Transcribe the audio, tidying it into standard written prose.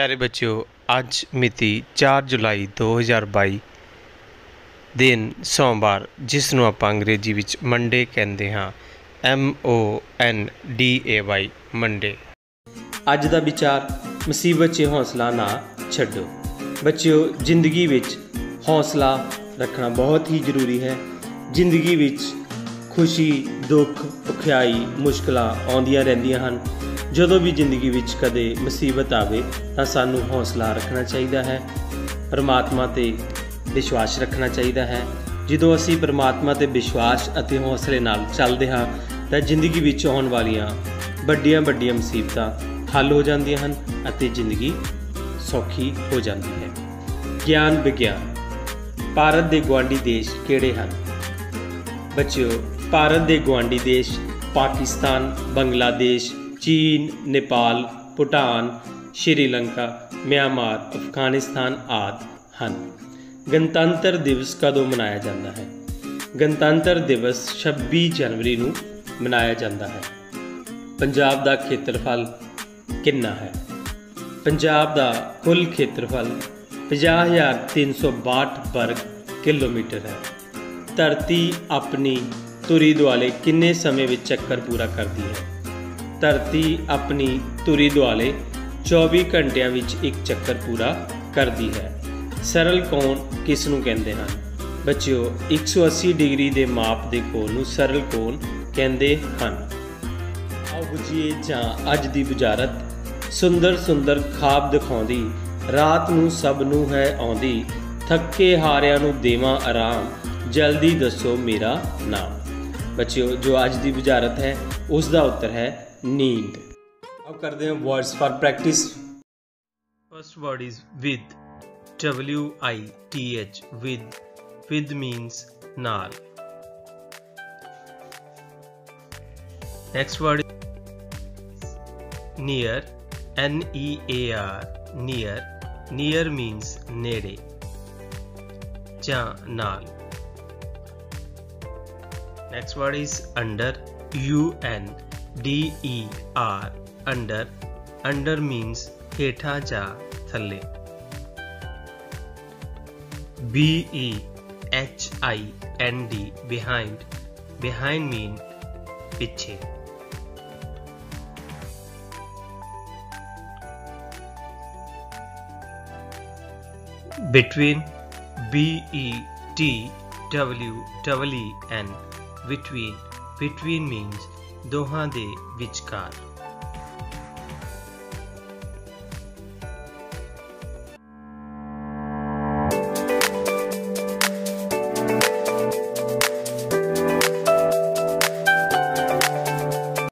प्यारे बच्चों, ਅੱਜ ਮਿਤੀ 4 ਜੁਲਾਈ 2022 ਦਿਨ ਸੋਮਵਾਰ, ਜਿਸ ਨੂੰ ਆਪਾਂ ਅੰਗਰੇਜ਼ੀ ਵਿੱਚ ਮੰਡੇ ਕਹਿੰਦੇ ਹਾਂ, MONDAY ਮੰਡੇ। ਅੱਜ ਦਾ ਵਿਚਾਰ, ਮੁਸੀਬਤ 'ਚ ਹੌਸਲਾ ਨਾ ਛੱਡੋ। ਬੱਚਿਓ, ਜ਼ਿੰਦਗੀ ਵਿੱਚ ਹੌਸਲਾ ਰੱਖਣਾ ਬਹੁਤ ਹੀ ਜ਼ਰੂਰੀ ਹੈ। ਜ਼ਿੰਦਗੀ ਵਿੱਚ ਖੁਸ਼ੀ, ਦੁੱਖ, ਔਖਿਆਈ, ਮੁਸ਼ਕਲਾਂ ਆਉਂਦੀਆਂ ਰਹਿੰਦੀਆਂ ਹਨ। ਜਦੋਂ ਵੀ ਜ਼ਿੰਦਗੀ ਵਿੱਚ ਕਦੇ ਮੁਸੀਬਤ ਆਵੇ ਤਾਂ ਸਾਨੂੰ ਹੌਸਲਾ ਰੱਖਣਾ ਚਾਹੀਦਾ ਹੈ। ਪਰਮਾਤਮਾ 'ਤੇ ਵਿਸ਼ਵਾਸ ਰੱਖਣਾ ਚਾਹੀਦਾ ਹੈ। ਜਦੋਂ ਅਸੀਂ ਪਰਮਾਤਮਾ 'ਤੇ ਵਿਸ਼ਵਾਸ ਅਤੇ ਹੌਸਲੇ ਨਾਲ ਚੱਲਦੇ ਹਾਂ ਤਾਂ ਜ਼ਿੰਦਗੀ ਵਿੱਚ ਆਉਣ ਵਾਲੀਆਂ ਵੱਡੀਆਂ ਮੁਸੀਬਤਾਂ ਹੱਲ ਹੋ ਜਾਂਦੀਆਂ ਹਨ ਅਤੇ ਜ਼ਿੰਦਗੀ ਸੌਖੀ ਹੋ ਜਾਂਦੀ ਹੈ। ਗਿਆਨ ਵਿਗਿਆਨ। ਭਾਰਤ ਦੇ ਗੁਆਂਢੀ ਦੇਸ਼ ਕਿਹੜੇ ਹਨ? ਬੱਚਿਓ, ਭਾਰਤ ਦੇ ਗੁਆਂਢੀ ਦੇਸ਼ ਪਾਕਿਸਤਾਨ, ਬੰਗਲਾਦੇਸ਼, ਚੀਨ, ਨੇਪਾਲ, ਭੂਟਾਨ, ਸ਼੍ਰੀਲੰਕਾ, ਮਿਆਂਮਾਰ, ਅਫਗਾਨਿਸਤਾਨ ਆਦਿ ਹਨ। ਗਣਤੰਤਰ ਦਿਵਸ ਕਦੋਂ ਮਨਾਇਆ ਜਾਂਦਾ ਹੈ? ਗਣਤੰਤਰ ਦਿਵਸ 26 ਜਨਵਰੀ ਨੂੰ ਮਨਾਇਆ ਜਾਂਦਾ ਹੈ। ਪੰਜਾਬ ਦਾ ਖੇਤਰਫਲ ਕਿੰਨਾ ਹੈ? ਪੰਜਾਬ ਦਾ ਕੁੱਲ ਖੇਤਰਫਲ 50,362 ਵਰਗ ਕਿਲੋਮੀਟਰ ਹੈ। ਧਰਤੀ ਆਪਣੀ ਧੁਰੀ ਦੁਆਲੇ ਕਿੰਨੇ ਸਮੇਂ ਵਿੱਚ ਚੱਕਰ ਪੂਰਾ ਕਰਦੀ ਹੈ? ਧਰਤੀ ਆਪਣੀ ਧੁਰੀ ਦੁਆਲੇ 24 ਘੰਟਿਆਂ ਵਿੱਚ ਇੱਕ ਚੱਕਰ ਪੂਰਾ ਕਰਦੀ ਹੈ। ਸਰਲ ਕੋਣ ਕਿਸ ਨੂੰ ਕਹਿੰਦੇ ਹਨ? ਬੱਚਿਓ, 180 ਡਿਗਰੀ ਦੇ ਮਾਪ ਦੇ ਕੋਣ ਨੂੰ ਸਰਲ ਕੋਣ ਕਹਿੰਦੇ ਹਨ। ਆਓ ਬੁਝੀਏ ਜਾਂ ਅੱਜ ਦੀ ਬੁਝਾਰਤ। ਸੁੰਦਰ ਖਾਬ ਦਿਖਾਉਂਦੀ, ਰਾਤ ਨੂੰ ਸਭ ਨੂੰ ਹੈ ਆਉਂਦੀ, ਥੱਕੇ ਹਾਰਿਆਂ ਨੂੰ ਦੇਵਾਂ ਆਰਾਮ, ਜਲਦੀ ਦੱਸੋ ਮੇਰਾ ਨਾਮ। ਬੱਚਿਓ, ਜੋ ਅੱਜ ਦੀ ਬੁਝਾਰਤ ਹੈ ਉਸ ਦਾ ਉੱਤਰ ਹੈ नींद। अब करते हैं words for practice. First word is with, WITH, with means नाल। Next word near, NEAR, near means नेड़े जा नाल। Next word is under, UNDER, under means हेठा जा थल्ले। BEHIND, बिहाइंड मीन पीछे। बिटवीन, BETWEEN, बिटवीन मीन्स दोहां दे विचकार।